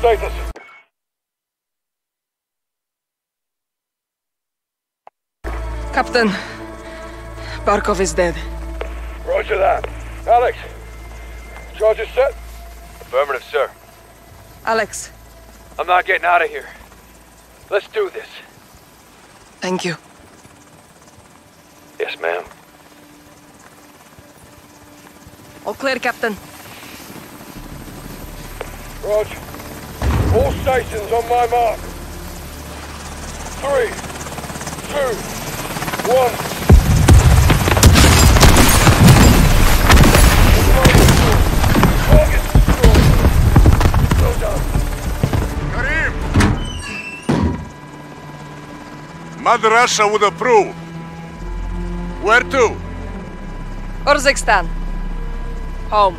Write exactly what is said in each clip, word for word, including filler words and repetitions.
status? Captain, Barkov is dead. Roger that. Alex, charges set? Affirmative, sir. Alex. I'm not getting out of here. Let's do this. Thank you. Yes, ma'am. All clear, Captain. Roger. All stations on my mark. Three, two, one. Target destroyed. Well done. Karim! Mother Russia would approve. Where to? Urzikstan. Home.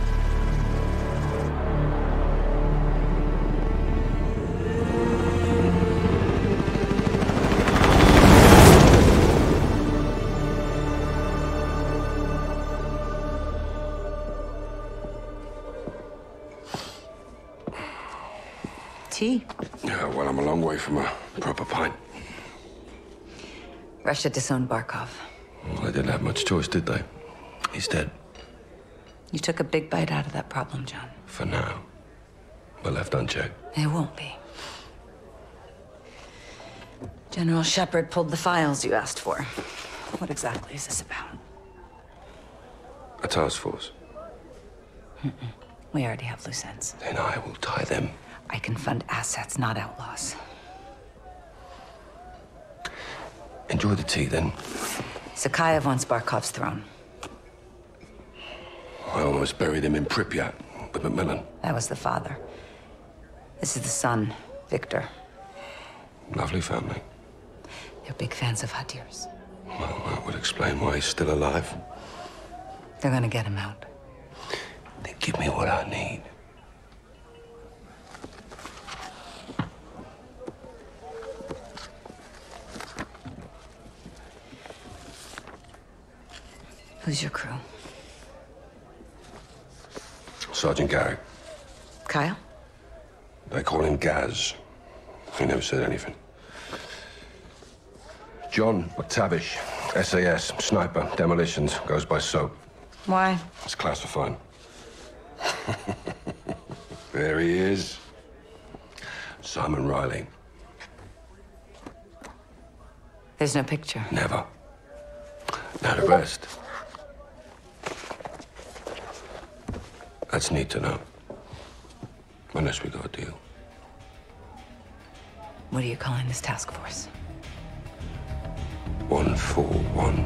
Tea? Yeah, well, I'm a long way from a proper pint. Russia disowned Barkov. Well, they didn't have much choice, did they? He's dead. You took a big bite out of that problem, John. For now. But left unchecked. It won't be. General Shepard pulled the files you asked for. What exactly is this about? A task force. Mm-mm. We already have loose ends. Then I will tie them. I can fund assets, not outlaws. Enjoy the tea, then. Zakhaev wants Barkov's throne. I almost buried him in Pripyat with Macmillan. That was the father. This is the son, Victor. Lovely family. They're big fans of Hadir's. Well, that would explain why he's still alive. They're gonna get him out. Then give me what I need. Who's your crew? Sergeant Garrick. Kyle? They call him Gaz. He never said anything. John McTavish, S A S, sniper, demolitions, goes by SOAP. Why? It's classified. There he is. Simon Riley. There's no picture. Never. Now the rest. That's neat to know. Unless we got a deal. What are you calling this task force? One for one.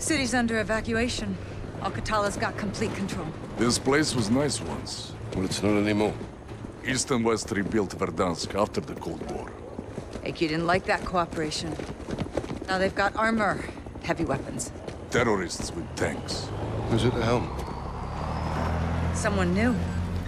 City's under evacuation. Al-Qatala's got complete control. This place was nice once. Well, it's not anymore. East and West rebuilt Verdansk after the Cold War. A Q didn't like that cooperation. Now they've got armor, heavy weapons. Terrorists with tanks. Who's at the helm? Someone new.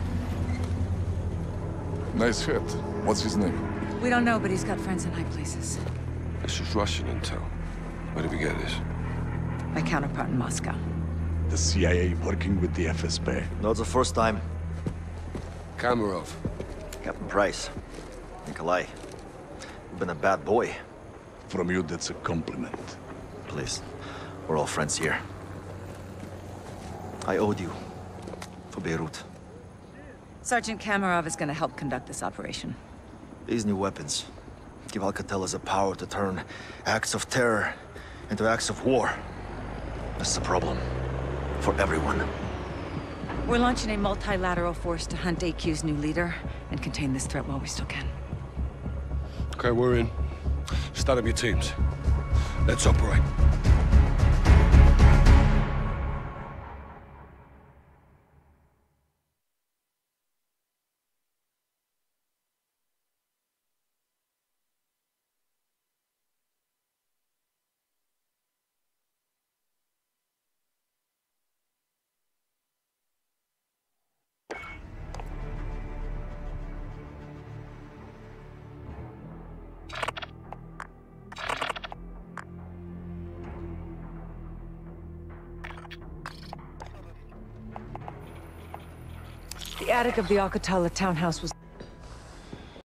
Nice hit. What's his name? We don't know, but he's got friends in high places. This is Russian intel. Where did we get this? My counterpart in Moscow. The C I A working with the F S B. Not the first time. Kamarov. Captain Price. Nikolai. You've been a bad boy. From you, that's a compliment. Please. We're all friends here. I owed you. For Beirut. Sergeant Kamarov is gonna help conduct this operation. These new weapons give Alcatelas the power to turn acts of terror into acts of war. That's the problem. For everyone. We're launching a multilateral force to hunt A Q's new leader and contain this threat while we still can. Okay, we're in. Start up your teams. Let's operate. The attic of the Al-Qatala townhouse was